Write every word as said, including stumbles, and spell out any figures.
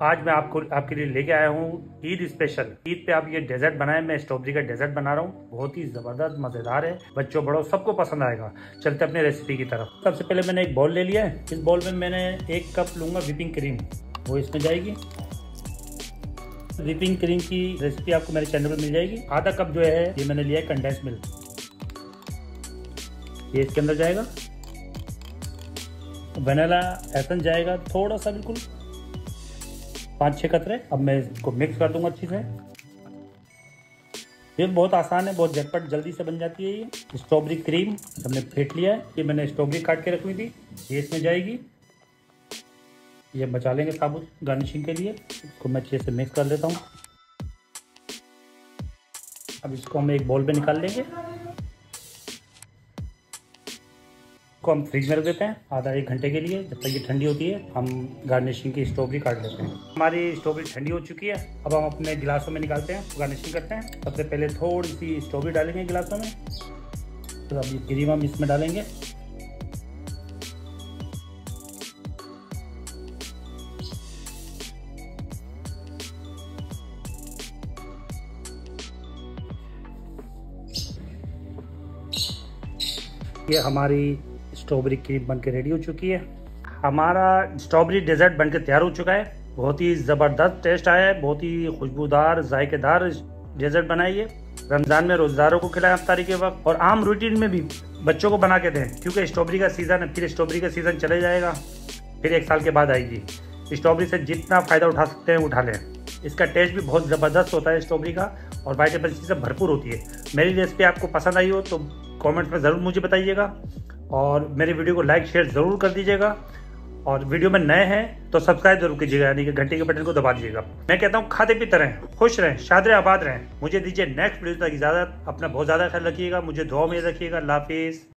आज मैं आपको आपके लिए लेके आया हूँ ईद स्पेशल। ईद पे आप ये डेजर्ट बनाए, मैं स्ट्रॉबेरी का डेजर्ट बना रहा हूँ। बहुत ही जबरदस्त मजेदार है, बच्चों बड़ों सबको पसंद आएगा। चलते अपने रेसिपी की तरफ। सबसे पहले मैंने एक बाउल ले लिया है। इस बाउल में मैंने एक कप लूंगा विपिंग क्रीम, वो इसमें जाएगी। विपिंग क्रीम की रेसिपी आपको मेरे चैनल पर मिल जाएगी। आधा कप जो है ये मैंने लिया है कंडेंस मिल्क, ये इसके अंदर जाएगा। वनीला एसेंस जाएगा थोड़ा सा, बिल्कुल पाँच छः कतरे। अब मैं इसको मिक्स कर दूंगा अच्छी से। ये बहुत आसान है, बहुत झटपट जल्दी से बन जाती है। ये स्ट्रॉबेरी क्रीम हमने फेंट लिया है। ये मैंने स्ट्रॉबेरी काट के रखी थी, ये इसमें जाएगी। ये बचा लेंगे साबुत गार्निशिंग के लिए। इसको मैं अच्छे से मिक्स कर लेता हूँ। अब इसको हम एक बाउल में निकाल लेंगे। को हम फ्रिज में रख देते हैं आधा एक घंटे के लिए। जब तक ये ठंडी होती है हम गार्निशिंग की स्ट्रॉबेरी काट लेते हैं। हमारी स्ट्रॉबेरी ठंडी हो चुकी है। अब हम अपने गिलासों में निकालते हैं, गार्निशिंग करते हैं। सबसे पहले थोड़ी सी स्ट्रॉबेरी डालेंगे गिलासों में। तो अब ये क्रीम हम इसमें डालेंगे। ये हमारी स्ट्रॉबेरी क्रीम बनके रेडी हो चुकी है। हमारा स्ट्रॉबेरी डेजर्ट बनके तैयार हो चुका है। बहुत ही ज़बरदस्त टेस्ट आया है, बहुत ही खुशबूदार जायकेदार डेजर्ट बनाइए। रमज़ान में रोज़दारों को खिलाएं अफ्तारी के वक्त, और आम रूटीन में भी बच्चों को बना के दें, क्योंकि स्ट्रॉबेरी का सीज़न है। फिर स्ट्रॉबेरी का सीज़न चले जाएगा, फिर एक साल के बाद आएगी। स्ट्रॉबेरी से जितना फ़ायदा उठा सकते हैं उठा लें। इसका टेस्ट भी बहुत ज़बरदस्त होता है स्ट्रॉबेरी का, और वाइटामिन सी से भरपूर होती है। मेरी रेसिपी आपको पसंद आई हो तो कमेंट्स में ज़रूर मुझे बताइएगा, और मेरे वीडियो को लाइक शेयर ज़रूर कर दीजिएगा। और वीडियो में नए हैं तो सब्सक्राइब जरूर कीजिएगा, यानी कि घंटे के बटन को दबा दीजिएगा। मैं कहता हूँ खाते पीते रहें, खुश रहें, शाद रहें, आबाद रहें। मुझे दीजिए नेक्स्ट वीडियो तक इजाज़त। अपना बहुत ज़्यादा ख्याल रखिएगा, मुझे दुआ में रखिएगा। अल्लाह हाफिज़।